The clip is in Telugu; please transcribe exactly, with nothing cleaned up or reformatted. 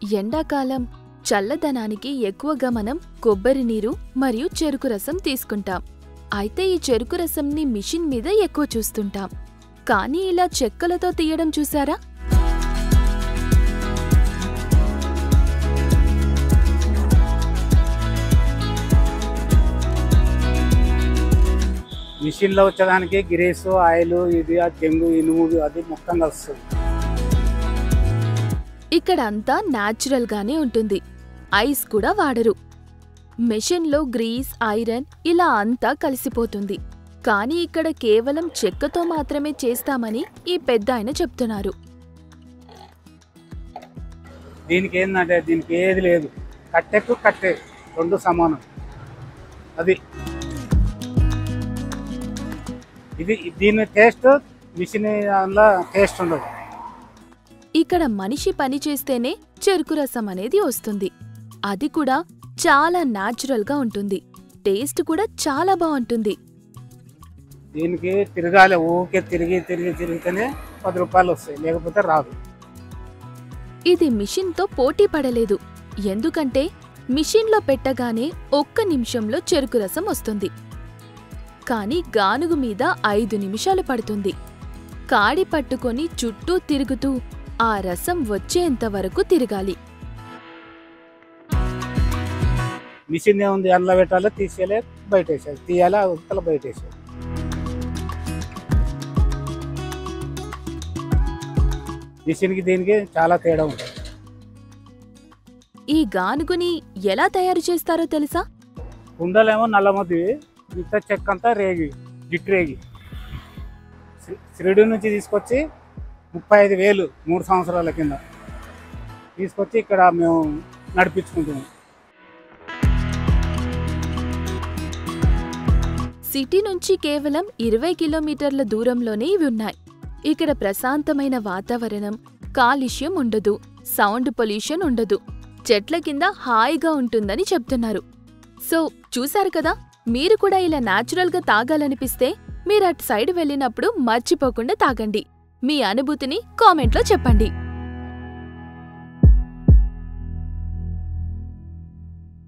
ఎండాకాలం చల్లదనానికి ఎక్కువగా మనం కొబ్బరి నీరు మరియు చెరుకు రసం తీసుకుంటాం. అయితే ఈ చెరుకు రసంని మిషన్ మీద ఎక్కువ చూస్తుంటాం. కానీ ఇలా చెక్కలతో తీయడం చూసారా? మిషన్లో వచ్చేదానికి గ్రీసు ఆయిల్ ఇది ఆ జంగు ఇనుము అది మొత్తం వస్తుంది. ఇక్కడ అంతా న్యాచురల్ గానే ఉంటుంది. ఐస్ కూడా వాడరు. మెషిన్లో గ్రీస్, ఐరన్ ఇలా అంతా కలిసిపోతుంది. కానీ ఇక్కడ కేవలం చెక్కతో మాత్రమే చేస్తామని ఈ పెద్ద ఆయన చెప్తున్నారు. దీనికి ఏంటంటే దీనికి ఏది లేదు, కట్టెకు కట్టె రెండు సమానం. అది ఇది దీని టేస్ట్ మిషన్ దానిలో టేస్ట్ ఉండదు. ఇక్కడ మనిషి పని చేస్తేనే చెరుకు రసం అనేది వస్తుంది. అది కూడా చాలా న్యాచురల్గా ఉంటుంది. టేస్ట్ కూడా చాలా బాగుంటుంది. దీనికి తిరగాలి, ఊకే తిరిగి తిరిగి తిరిగితేనే పది రూపాయలు వస్తాయి, లేకపోతే రాదు. ఇది మిషన్తో పోటీ పడలేదు. ఎందుకంటే మిషన్లో పెట్టగానే ఒక్క నిమిషంలో చెరుకు రసం వస్తుంది. కానీ గానుగు మీద ఐదు నిమిషాలు పడుతుంది. కాడి పట్టుకొని చుట్టూ తిరుగుతూ ఆ రసం వచ్చేంత వరకు తిరగాలి. మిషన్ ఏముంది, అందులో పెట్టాలి, తీసేయాలి, బయట వేసేది, తీయాలి, ఉత్తల బయట వేసేది. మిషన్కి దీనికి చాలా తేడా ఉంటుంది. ఈ గానుగుని ఎలా తయారు చేస్తారో తెలుసా? కుండలేమో నల్లమద్ది, మిగతా చెక్క అంతా రేగి, జిట్టు రేగి షిరిడి నుంచి తీసుకొచ్చి ముప్పై ఐదు వేలు మూడు సంవత్సరాల కింద తీసుకొచ్చి ఇక్కడ మేము నడిపించుకుంటున్నాం. సిటీ నుంచి కేవలం ఇరవై కిలోమీటర్ల దూరంలోనే ఇవి ఉన్నాయి. ఇక్కడ ప్రశాంతమైన వాతావరణం, కాలుష్యం ఉండదు, సౌండ్ పొల్యూషన్ ఉండదు, చెట్ల కింద హాయిగా ఉంటుందని చెప్తున్నారు. సో చూశారు కదా, మీరు కూడా ఇలా న్యాచురల్గా తాగాలనిపిస్తే మీరు అటు సైడ్ వెళ్ళినప్పుడు మర్చిపోకుండా తాగండి. మీ అనుభూతిని కామెంట్లో చెప్పండి.